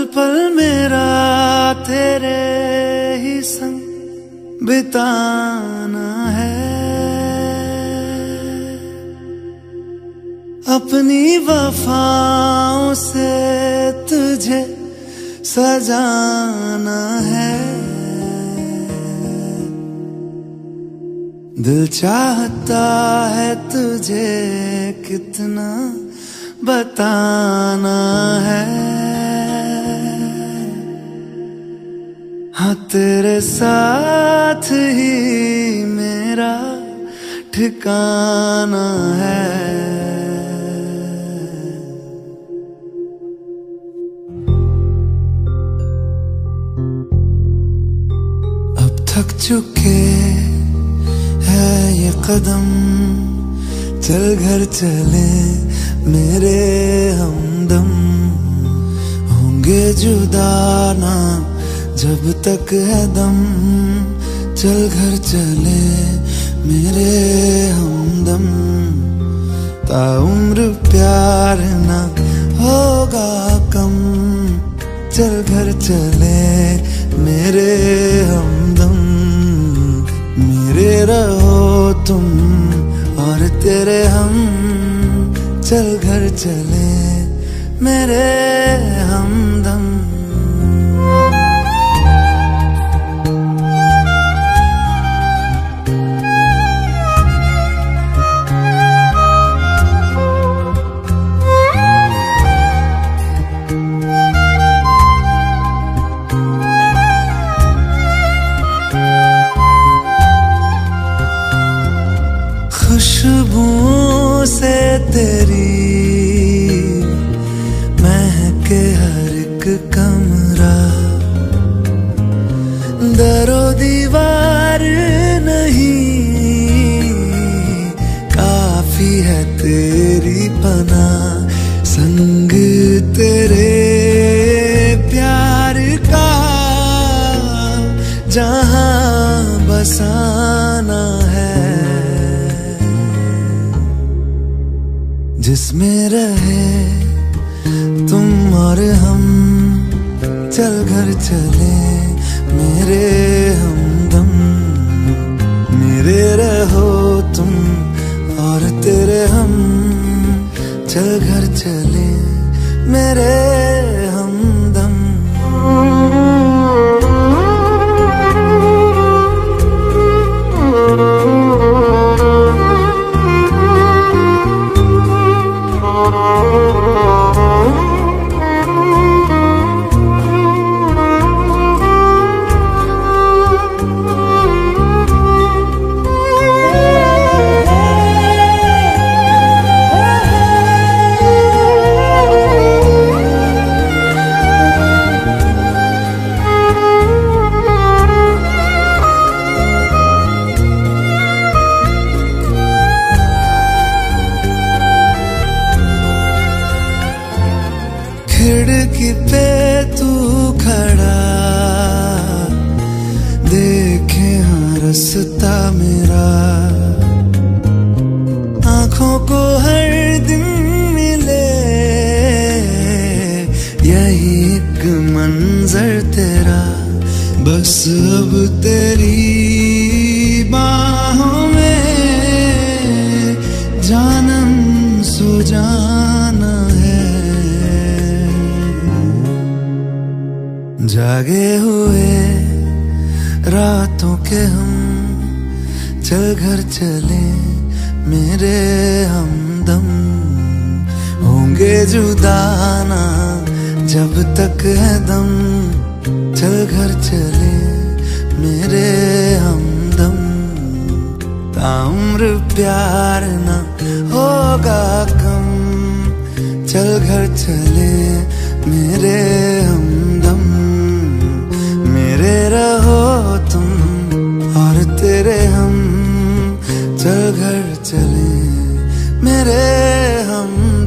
पल मेरा तेरे ही संग बिताना है, अपनी वफाओं से तुझे सजाना है। दिल चाहता है तुझे कितना बताना है, हाँ तेरे साथ ही मेरा ठिकाना है। अब थक चुके है ये कदम, चल घर चले मेरे हमदम। होंगे जुदा ना जब तक है दम, चल घर चले मेरे हमदम। ताउम्र प्यार ना होगा कम, चल घर चले मेरे हमदम। मेरे रहो तुम और तेरे हम, चल घर चले मेरे हमदम। खुशबू से तेरी महके हर एक कमरा, दरो दीवार नहीं काफी है तेरी पनाह। संग तेरे प्यार का जहां बसाना है, जिसमें रहे तुम और हम, चल घर चले मेरे हमदम। मेरे रहो तुम और तेरे हम, चल घर चले मेरे हमदम। खिड़की पे तू खड़ा देखे हाँ रास्ता मेरा, आँखों को हर दिन मिले यही एक मंजर तेरा। बस अब तेरी बाहों में जानम सो जाना है। जागे हुए रातों के हम, चल घर चले मेरे हमदम। होंगे जुदा ना जब तक है दम, चल घर चले मेरे हमदम। ताउम्र प्यार ना होगा कम, चल घर चले मेरे हमदम। मेरे रहो तुम और तेरे हम, चल घर चले मेरे हम।